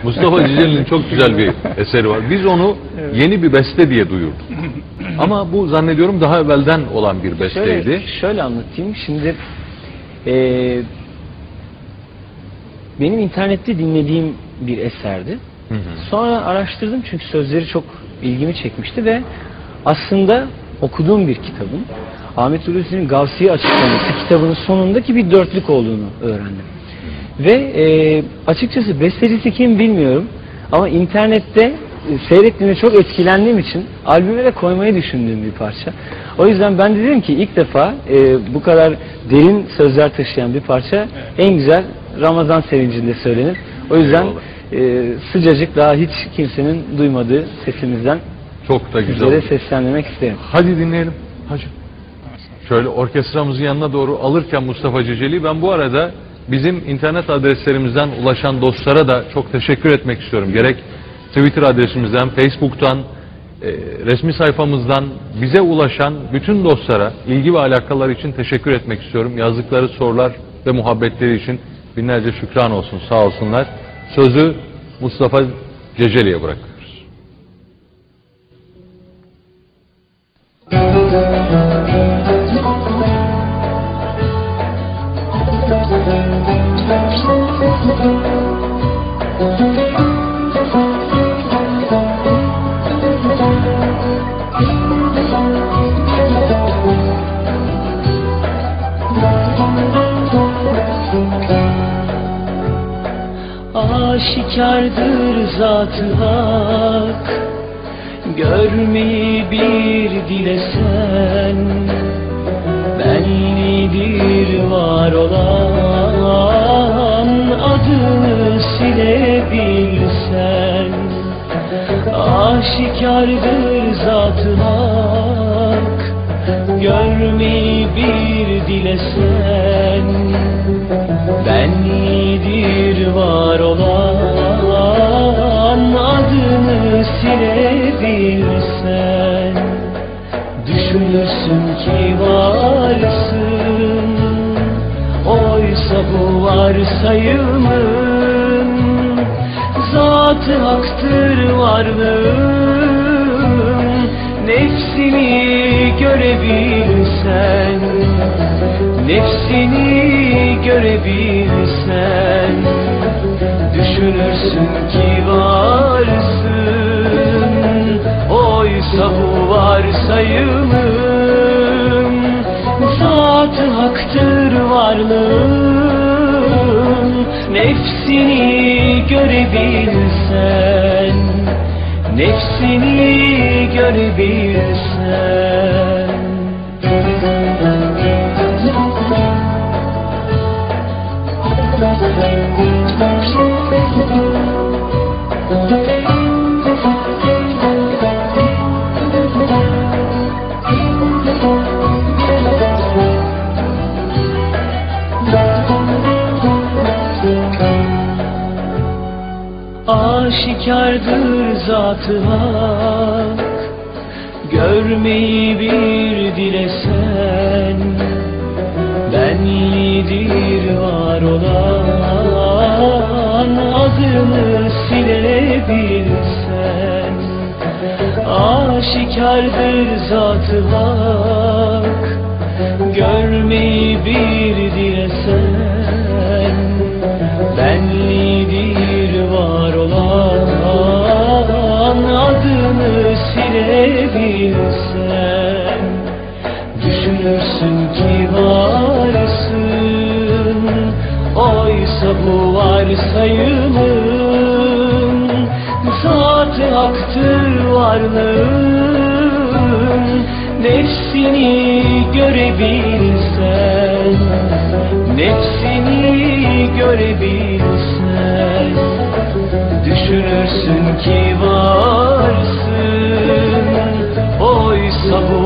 Mustafa Ceceli'nin çok güzel bir eseri var. Biz onu yeni bir beste diye duyurduk. Ama bu zannediyorum daha evvelden olan bir besteydi. Şöyle anlatayım. Şimdi benim internette dinlediğim bir eserdi. Sonra araştırdım çünkü sözleri çok ilgimi çekmişti ve aslında okuduğum bir kitabın Ahmet Hulusi'nin Gavsi'yi açıklaması kitabının sonundaki bir dörtlük olduğunu öğrendim. Ve açıkçası bestecisi kim bilmiyorum ama internette seyrettiğimde çok etkilendiğim için albüme de koymayı düşündüğüm bir parça. O yüzden ben de dedim ki ilk defa bu kadar derin sözler taşıyan bir parça en güzel Ramazan sevincinde söylenir. O yüzden sıcacık daha hiç kimsenin duymadığı sesimizden çok da güzel sizlere seslendirmek isterim. Hadi dinleyelim hacı. Şöyle orkestramızın yanına doğru alırken Mustafa Ceceli, ben bu arada bizim internet adreslerimizden ulaşan dostlara da çok teşekkür etmek istiyorum. Gerek Twitter adresimizden, Facebook'tan, resmi sayfamızdan bize ulaşan bütün dostlara ilgi ve alakaları için teşekkür etmek istiyorum. Yazdıkları sorular ve muhabbetleri için binlerce şükran olsun, sağ olsunlar. Sözü Mustafa Ceceli'ye bırakıyoruz. Aşikardır zat-ı hak, görmeyi bir dilesen, benlidir var olan, adını silebilsen. Aşikardır zat-ı hak, görmeyi bir dilesen, benlidir var olan, adını silebilsen. Düşünürsün ki varsın, oysa bu varsayımın zat-ı haktır varlığın. Nefsini görebilsen, nefsini görebilsen, düşünürsün ki varsın, oysa bu varsayımın zat-ı haktır varlığın. Nefsini görebilsen, nefsini görebilsen. Aşikardır zat-ı hak, görmeyi bir dilesen, benlidir var olan, adını silebilsen. Aşikardır zat-ı hak, görmeyi bir dilesen, benlidir var olan, adını silebilsen. Düşünürsün ki varsın, oysa bu varsayımın zat-ı haktır varlığın. Nefsini görebilsen, nefsini görebilsen, düşünürsün ki varsın, oysa bu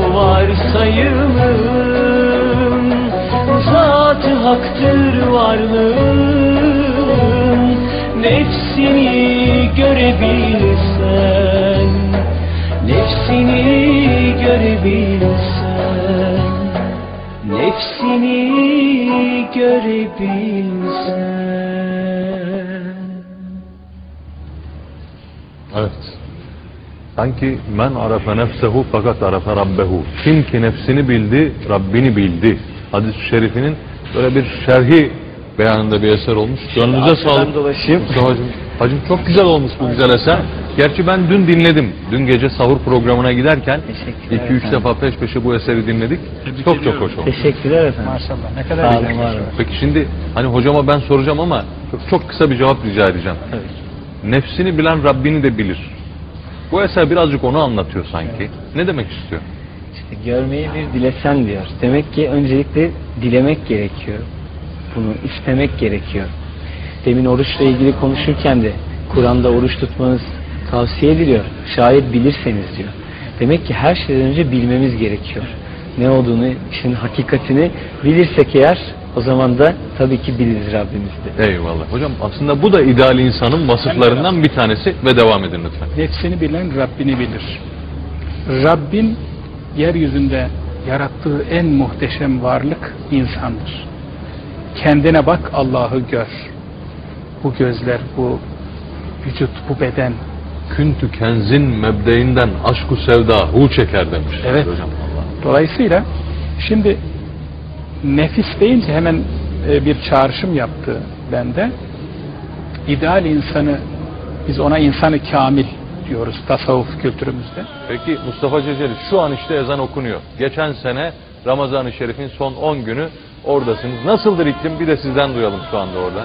varsayımın zat-ı haktır varlığın. Nefsini görebilsen, nefsini görebilsen, nefsini görebilsen. Evet. Sanki men arafe nefsehu fakat arafe rabbehu. Kim ki nefsini bildi, Rabbini bildi. Hadis-i şerifinin böyle bir şerhi beyanında bir eser olmuş. Gönlünüze sağlık. Dolaşayım. Hacım çok güzel olmuş bu güzel eser. Gerçi ben dün dinledim. Dün gece sahur programına giderken 2-3 defa peş peşe bu eseri dinledik. Çok hoş olmuş. Teşekkürler efendim. Maşallah. Ne kadar güzel. Peki şimdi hani hocama ben soracağım ama çok kısa bir cevap rica edeceğim. Evet. Nefsini bilen Rabbini de bilir. Bu eser birazcık onu anlatıyor sanki. Ne demek istiyor? İşte görmeyi bir dilesen diyor. Demek ki öncelikle dilemek gerekiyor. Bunu istemek gerekiyor. Demin oruçla ilgili konuşurken de Kur'an'da oruç tutmanız tavsiye ediliyor. Şayet bilirseniz diyor. Demek ki her şeyden önce bilmemiz gerekiyor. Ne olduğunu, işin hakikatini bilirsek eğer o zaman da tabii ki biliriz Rabbimizde. Eyvallah. Hocam aslında bu da ideal insanın vasıflarından bir tanesi ve devam edin lütfen. Nefsini bilen Rabbini bilir. Rabbin yeryüzünde yarattığı en muhteşem varlık insandır. Kendine bak, Allah'ı gör. Bu gözler, bu vücut, bu beden. Küntü kenzin mebdeinden aşku sevda hu çeker demiş. Evet. Hocam Allah. Dolayısıyla şimdi nefis deyince hemen bir çağrışım yaptı bende. İdeal insanı, biz ona insanı kamil diyoruz tasavvuf kültürümüzde. Peki Mustafa Ceceli, şu an işte ezan okunuyor. Geçen sene Ramazan-ı Şerif'in son 10 günü oradasınız. Nasıldır iklim? Bir de sizden duyalım şu anda orada.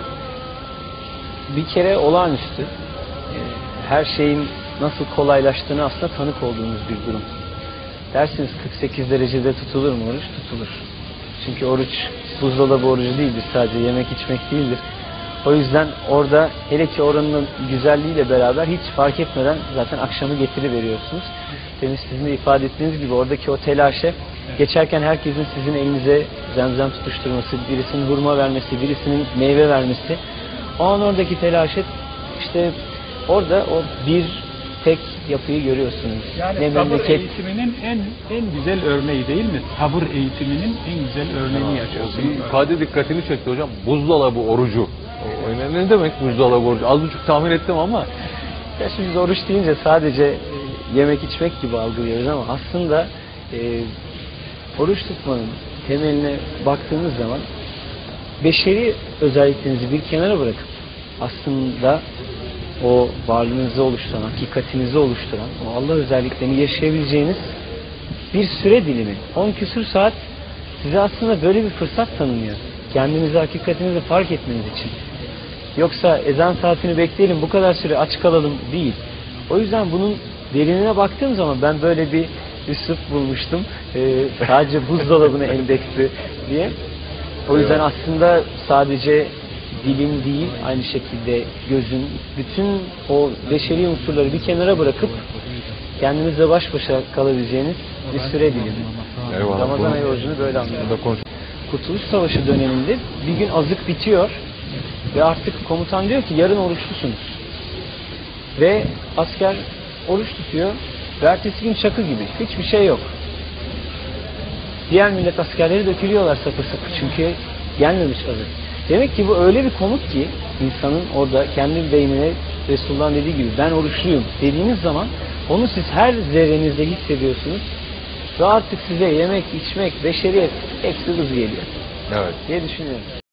Bir kere olağanüstü. Her şeyin nasıl kolaylaştığını aslında tanık olduğumuz bir durum. Dersiniz 48 derecede tutulur mu oruç? Tutulur. Çünkü oruç buzdolabı orucu değildir, sadece yemek içmek değildir. O yüzden orada hele ki oranın güzelliğiyle beraber hiç fark etmeden zaten akşamı getiriveriyorsunuz. Demin sizin de ifade ettiğiniz gibi oradaki o telaşe, geçerken herkesin sizin elinize zemzem tutuşturması, birisinin hurma vermesi, birisinin meyve vermesi, o an oradaki telaşe, işte orada o bir tek yapıyı görüyorsunuz. Yani ne sabır memleket... eğitiminin en güzel örneği değil mi? Sabır eğitiminin en güzel örneğini yaşıyorsunuz. İfade dikkatini çekti hocam. Buzdolabı orucu. Ne demek buzdolabı orucu? Az buçuk tahmin ettim ama. Ya şimdi biz oruç deyince sadece yemek içmek gibi algılıyoruz ama aslında oruç tutmanın temeline baktığınız zaman beşeri özelliklerinizi bir kenara bırakıp aslında o varlığınızı oluşturan, hakikatinizi oluşturan, o Allah özelliklerini yaşayabileceğiniz bir süre dilimi. 10 küsur saat size aslında böyle bir fırsat tanınıyor. Kendinizi, hakikatinizi fark etmeniz için. Yoksa ezan saatini bekleyelim, bu kadar süre aç kalalım değil. O yüzden bunun derinine baktığım zaman ben böyle bir üslup bulmuştum. Sadece buzdolabına endeksli diye. O yüzden aslında sadece dilin değil, aynı şekilde gözün, bütün o beşeri unsurları bir kenara bırakıp kendinizle baş başa kalabileceğiniz bir süre dilimi. Eyvallah. Ramazan ayı orucunu böyle anlıyorum. Kurtuluş Savaşı döneminde bir gün azık bitiyor ve artık komutan diyor ki yarın oruçlusunuz. Ve asker oruç tutuyor ve ertesi gün çakı gibi. Hiçbir şey yok. Diğer millet askerleri dökülüyorlar sapır sapır çünkü gelmemiş azık. Demek ki bu öyle bir komut ki insanın orada kendi beynine Resulullah'ın dediği gibi ben oruçluyum dediğiniz zaman onu siz her zerrenizde hissediyorsunuz ve artık size yemek, içmek, beşeriyet hepsi hız geliyor. Evet. diye düşünüyorum.